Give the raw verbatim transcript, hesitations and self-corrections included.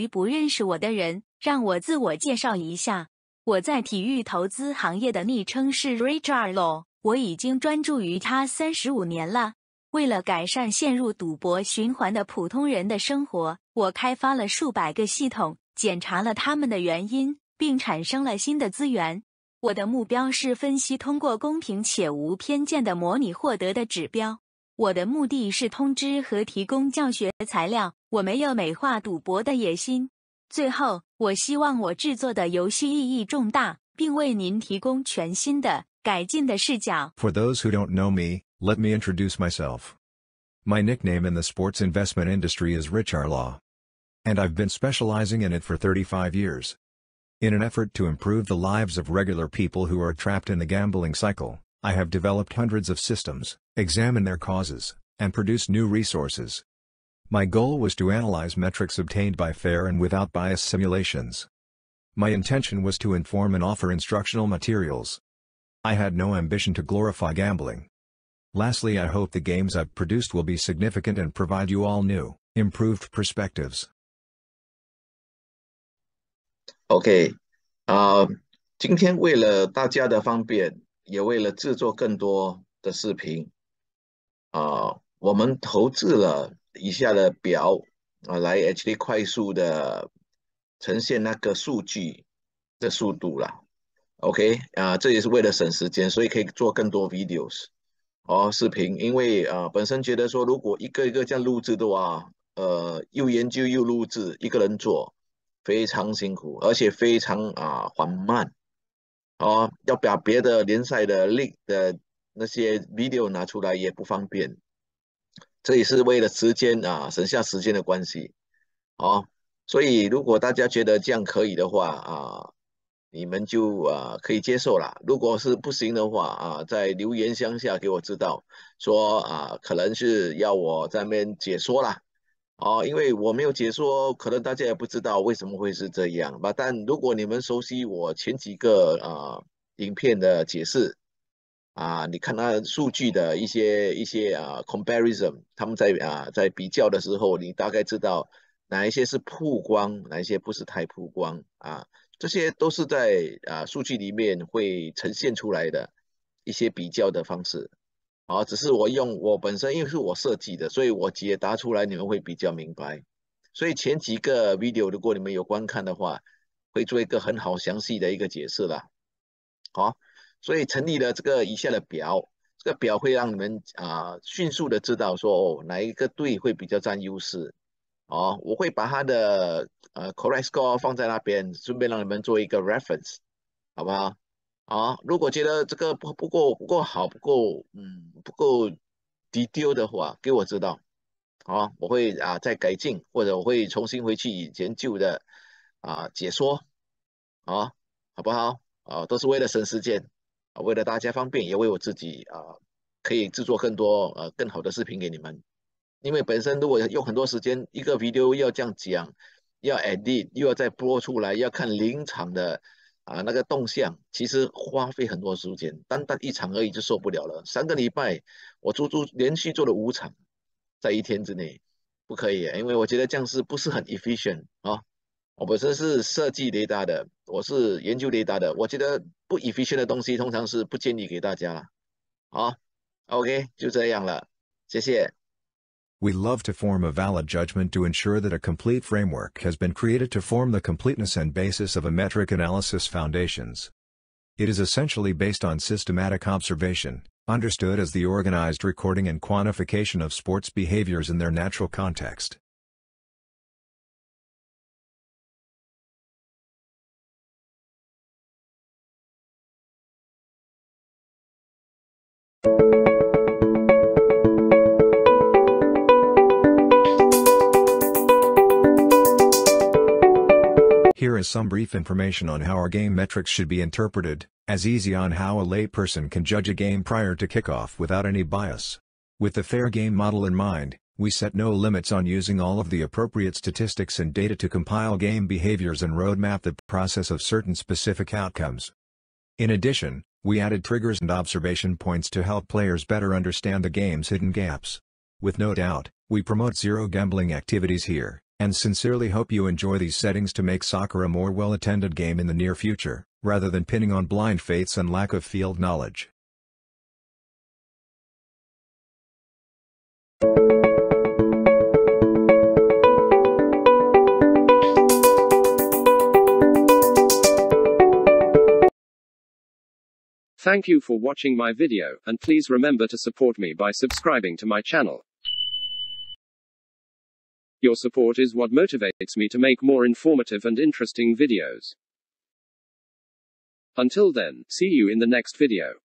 于不认识我的人，让我自我介绍一下。我在体育投资行业的昵称是 Richard Law， 我已经专注于它三十五年了。为了改善陷入赌博循环的普通人的生活，我开发了数百个系统，检查了他们的原因，并产生了新的资源。我的目标是分析通过公平且无偏见的模拟获得的指标。我的目的是通知和提供教学材料，我没有美化赌博的野心。最后，我希望我制作的游戏意义重大，并为您提供全新的、改进的视角。 For those who don't know me, let me introduce myself. My nickname in the sports investment industry is Richard Law. And I've been specializing in it for thirty-five years. In an effort to improve the lives of regular people who are trapped in the gambling cycle, I have developed hundreds of systems, examined their causes, and produced new resources. My goal was to analyze metrics obtained by fair and without bias simulations. My intention was to inform and offer instructional materials. I had no ambition to glorify gambling. Lastly, I hope the games I've produced will be significant and provide you all new, improved perspectives. OK， 啊、呃，今天为了大家的方便，也为了制作更多的视频，啊、呃，我们投资了以下的表啊、呃，来 actually 快速的呈现那个数据的速度啦。OK， 啊、呃，这也是为了省时间，所以可以做更多 videos 哦视频，因为啊、呃、本身觉得说如果一个一个这样录制的话，呃，又研究又录制，一个人做。非常辛苦，而且非常啊缓慢哦，要把别的联赛的 league 的那些 video 拿出来也不方便，这也是为了时间啊省下时间的关系哦。所以如果大家觉得这样可以的话啊，你们就啊可以接受啦。如果是不行的话啊，在留言箱下给我知道，说啊可能是要我在那边解说啦。哦，因为我没有解说，可能大家也不知道为什么会是这样吧。但如果你们熟悉我前几个啊、呃、影片的解释啊，你看它数据的一些一些啊 comparison， 他们在啊在比较的时候，你大概知道哪一些是曝光，哪一些不是太曝光啊，这些都是在啊数据里面会呈现出来的一些比较的方式。啊，只是我用我本身，因为是我设计的，所以我解答出来你们会比较明白。所以前几个 video 如果你们有观看的话，会做一个很好详细的一个解释啦。好，所以成立了这个以下的表，这个表会让你们啊、呃、迅速的知道说哦哪一个队会比较占优势。哦，我会把它的呃 correct score 放在那边，顺便让你们做一个 reference， 好不好？啊，如果觉得这个不不够不够好，不够嗯不够 detail 的话，给我知道，好，我会啊再改进，或者我会重新回去研究的啊解说，啊，好不好？啊，都是为了省时间，啊，为了大家方便，也为我自己啊可以制作更多呃更好的视频给你们。因为本身如果用很多时间，一个 video 要这样讲，要 edit，又要再播出来，要看临场的。啊，那个动向其实花费很多时间，单单一场而已就受不了了。三个礼拜，我足足连续做了五场，在一天之内，不可以，因为我觉得这样是不是很 efficient 啊？我本身是设计雷达的，我是研究雷达的，我觉得不 efficient 的东西通常是不建议给大家了。好 ，OK， 就这样了，谢谢。 We love to form a valid judgment to ensure that a complete framework has been created to form the completeness and basis of a metric analysis foundations. It is essentially based on systematic observation, understood as the organized recording and quantification of sports behaviors in their natural context. Here is some brief information on how our game metrics should be interpreted, as easy on how a layperson can judge a game prior to kickoff without any bias. With the fair game model in mind, we set no limits on using all of the appropriate statistics and data to compile game behaviors and roadmap the process of certain specific outcomes. In addition, we added triggers and observation points to help players better understand the game's hidden gaps. With no doubt, we promote zero gambling activities here, And sincerely hope you enjoy these settings to make soccer a more well-attended game in the near future, rather than pinning on blind faiths and lack of field knowledge. Thank you for watching my video, and please remember to support me by subscribing to my channel. Your support is what motivates me to make more informative and interesting videos. Until then, see you in the next video.